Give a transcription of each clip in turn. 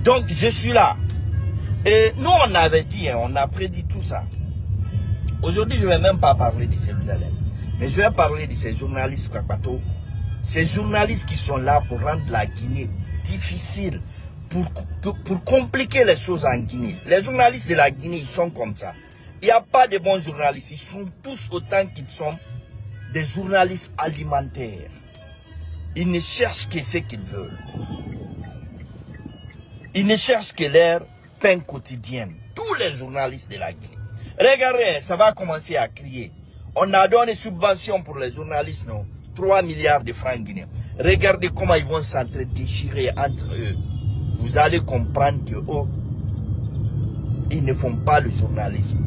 Donc, je suis là. Et nous, on avait dit, on a prédit tout ça. Aujourd'hui, je ne vais même pas parler de ces Jérusalem. Mais je vais parler de ces journalistes Kakato. Ces journalistes qui sont là pour rendre la Guinée difficile. Pour compliquer les choses en Guinée. Les journalistes de la Guinée, ils sont comme ça. Il n'y a pas de bons journalistes. Ils sont tous autant qu'ils sont des journalistes alimentaires. Ils ne cherchent que ce qu'ils veulent. Ils ne cherchent que leur pain quotidien. Tous les journalistes de la Guinée. Regardez, ça va commencer à crier. On a donné subventions pour les journalistes, non? 3 milliards de francs guinéens. Regardez comment ils vont s'entre-déchirer entre eux. Vous allez comprendre que oh, ils ne font pas le journalisme.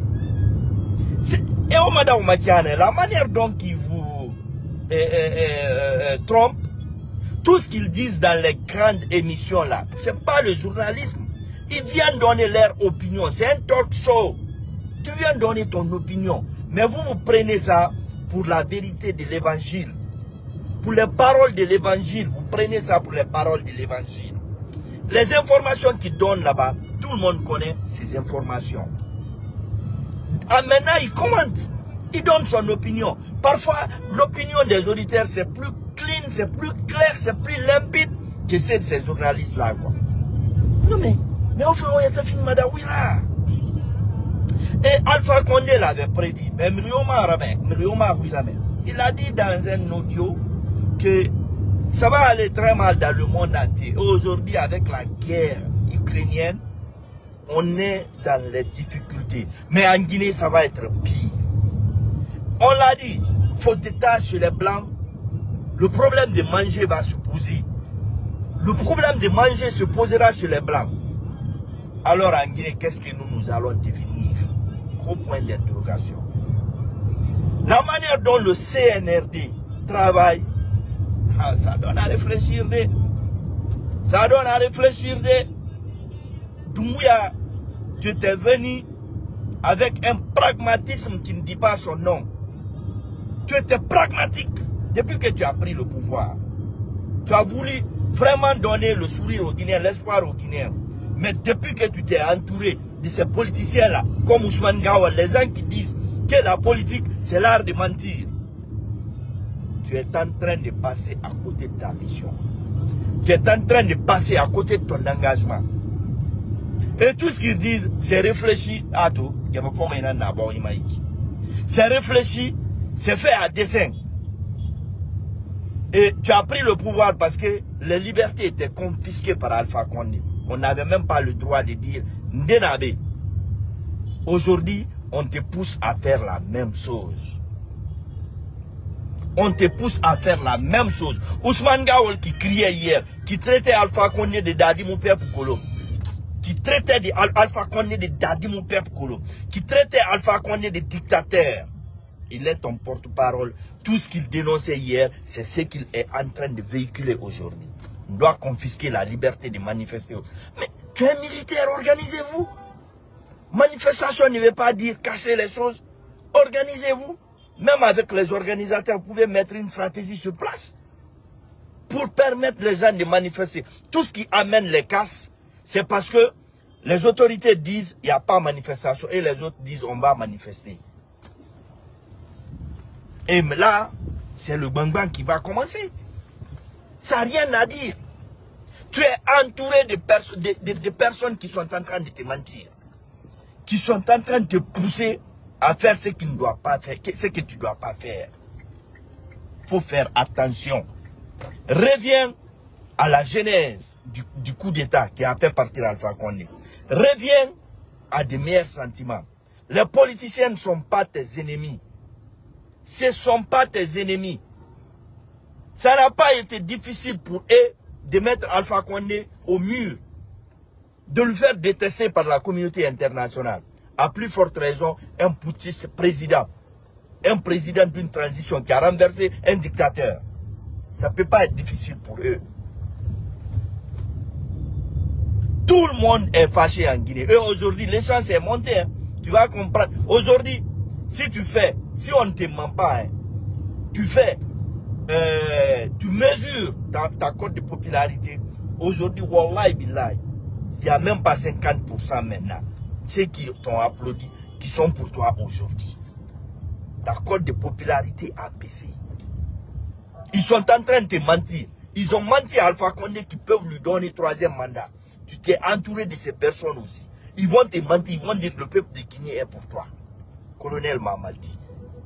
Et oh, Madame Makiane, la manière dont ils vous trompent, tout ce qu'ils disent dans les grandes émissions là, c'est pas le journalisme. Ils viennent donner leur opinion. C'est un talk show. Tu viens donner ton opinion. Mais vous prenez ça pour la vérité de l'évangile. Pour les paroles de l'évangile. Vous prenez ça pour les paroles de l'évangile. Les informations qu'ils donnent là-bas, tout le monde connaît ces informations. Ah, maintenant, il commente. Il donne son opinion. Parfois, l'opinion des auditeurs, c'est plus clean, c'est plus clair, c'est plus limpide que celle de ces journalistes-là. Non, mais enfin, on est fini, madame Ouira. Et Alpha Condé l'avait prédit. Mais il a dit dans un audio que ça va aller très mal dans le monde entier. Aujourd'hui, avec la guerre ukrainienne, on est dans les difficultés. Mais en Guinée, ça va être pire. On l'a dit, faute d'État chez les Blancs, le problème de manger va se poser. Le problème de manger se posera chez les Blancs. Alors en Guinée, qu'est-ce que nous allons devenir? Gros point d'interrogation. La manière dont le CNRD travaille, ça donne à réfléchir. Ça donne à réfléchir. Doumbouya, tu étais venu avec un pragmatisme qui ne dit pas son nom. Tu étais pragmatique depuis que tu as pris le pouvoir. Tu as voulu vraiment donner le sourire aux Guinéens, l'espoir aux Guinéens. Mais depuis que tu t'es entouré de ces politiciens-là, comme Ousmane Gawal, les gens qui disent que la politique, c'est l'art de mentir, tu es en train de passer à côté de ta mission. Tu es en train de passer à côté de ton engagement. Et tout ce qu'ils disent, c'est réfléchi à tout. C'est réfléchi, c'est fait à dessein. Et tu as pris le pouvoir parce que les libertés étaient confisquées par Alpha Condé. On n'avait même pas le droit de dire Ndenabe. Aujourd'hui, on te pousse à faire la même chose. On te pousse à faire la même chose. Ousmane Gawal qui criait hier, qui traitait Alpha Condé de Dadi mon père Poukolo, qui traitait Alpha Condé de Dadi mon père Poukolo, qui traitait Alpha Condé de dictateur. Il est ton porte-parole. Tout ce qu'il dénonçait hier, c'est ce qu'il est en train de véhiculer aujourd'hui. On doit confisquer la liberté de manifester. Mais tu es militaire, organisez-vous. Manifestation ne veut pas dire casser les choses. Organisez-vous. Même avec les organisateurs, vous pouvez mettre une stratégie sur place pour permettre les gens de manifester. Tout ce qui amène les casses, c'est parce que les autorités disent il n'y a pas de manifestation et les autres disent on va manifester. Et là, c'est le bang-bang qui va commencer. Ça n'a rien à dire. Tu es entouré de personnes qui sont en train de te mentir. Qui sont en train de te pousser à faire ce qu'ils ne doivent pas faire, ce que tu ne dois pas faire. Il faut faire attention. Reviens à la genèse du coup d'État qui a fait partir Alpha Condé. Reviens à des meilleurs sentiments. Les politiciens ne sont pas tes ennemis. Ce ne sont pas tes ennemis. Ça n'a pas été difficile pour eux de mettre Alpha Condé au mur, de le faire détester par la communauté internationale. À plus forte raison, un putschiste président. Un président d'une transition qui a renversé un dictateur. Ça ne peut pas être difficile pour eux. Tout le monde est fâché en Guinée. Et aujourd'hui, l'essence est montée. Hein. Tu vas comprendre. Aujourd'hui, si on ne te ment pas, hein, tu mesures ta cote de popularité. Aujourd'hui, wallahi billahi, Il n'y a même pas 50% maintenant. Ceux qui t'ont applaudi, qui sont pour toi aujourd'hui. Ta cote de popularité a baissé. Ils sont en train de te mentir. Ils ont menti à Alpha Condé qui peuvent lui donner 3e mandat. Tu t'es entouré de ces personnes aussi. Ils vont te mentir, ils vont dire que le peuple de Guinée est pour toi. Colonel Mamadi.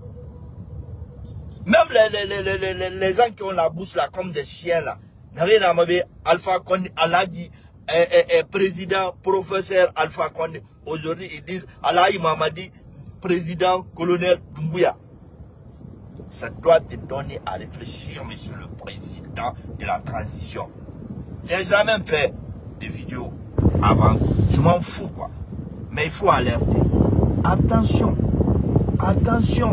Même les gens qui ont la bouche là comme des chiens là. Alpha Condé, Alagi, président, professeur Alpha Condé. Aujourd'hui, ils disent Alaï Mamadi, président, colonel Doumbouya. Ça doit te donner à réfléchir, monsieur le président de la transition. J'ai jamais fait de vidéos avant. Je m'en fous, quoi. Mais il faut alerter. Attention. Attention.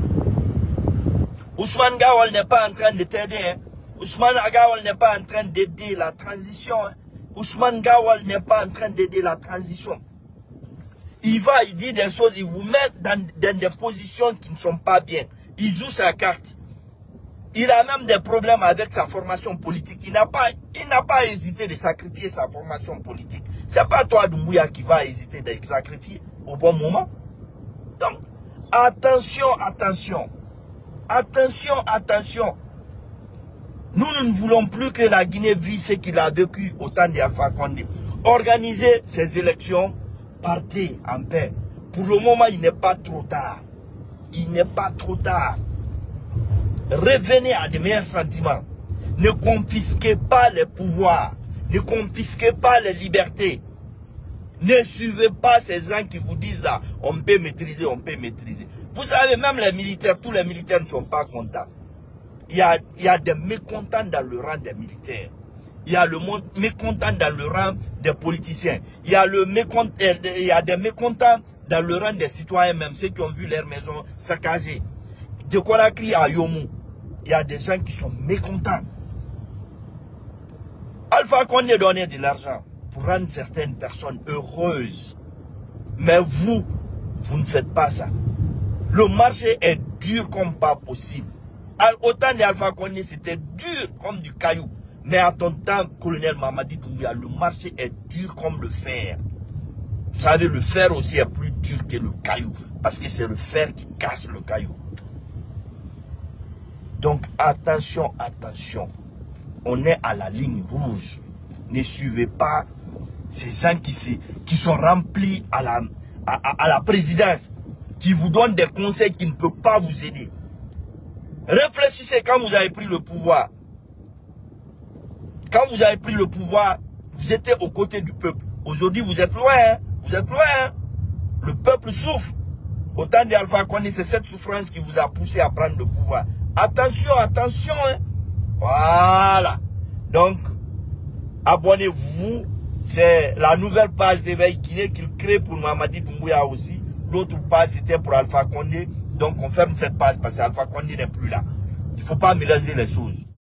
Ousmane Gawal n'est pas en train de t'aider. Hein. Ousmane Gawal n'est pas en train d'aider la transition. Hein. Ousmane Gawal n'est pas en train d'aider la transition. Il dit des choses, il vous met dans des positions qui ne sont pas bien. Il joue sa carte. Il a même des problèmes avec sa formation politique. Il n'a pas hésité de sacrifier sa formation politique. C'est pas toi, Doumbouya, qui va hésiter de sacrifier au bon moment. Donc, attention, attention. Attention, attention. Nous ne voulons plus que la Guinée vive ce qu'il a vécu au temps d'Alpha Condé. Organisez ces élections, partez en paix. Pour le moment, il n'est pas trop tard. Il n'est pas trop tard. Revenez à de meilleurs sentiments. Ne confisquez pas les pouvoirs. Ne confisquez pas les libertés. Ne suivez pas ces gens qui vous disent là, on peut maîtriser, on peut maîtriser. Vous savez, même les militaires, tous les militaires ne sont pas contents. Il y a des mécontents dans le rang des militaires. Il y a le mécontent dans le rang des politiciens. Il y a des mécontents dans le rang des citoyens, même ceux qui ont vu leur maison saccagée. De Conakry à Yomou, il y a des gens qui sont mécontents. Alpha Condé donnait de l'argent pour rendre certaines personnes heureuses. Mais vous ne faites pas ça. Le marché est dur comme pas possible. Autant d'Alpha Condé, c'était dur comme du caillou. Mais à ton temps, colonel Mamadi Doumbouya, le marché est dur comme le fer. Vous savez, le fer aussi est plus dur que le caillou. Parce que c'est le fer qui casse le caillou. Donc, attention, attention. On est à la ligne rouge. Ne suivez pas ces gens qui sont remplis à la présidence, qui vous donnent des conseils qui ne peuvent pas vous aider. Réfléchissez quand vous avez pris le pouvoir. Quand vous avez pris le pouvoir, vous étiez aux côtés du peuple. Aujourd'hui, vous êtes loin. Hein? Vous êtes loin. Hein? Le peuple souffre. Au temps d'Alpha Condé, c'est cette souffrance qui vous a poussé à prendre le pouvoir. Attention, attention. Hein? Voilà. Donc, abonnez-vous. C'est la nouvelle page d'Éveil Guinée qu'il crée pour Mamadi Doumbouya aussi. L'autre page, c'était pour Alpha Condé. Donc, on ferme cette page parce qu'Alpha Condé n'est plus là. Il ne faut pas mélanger les choses.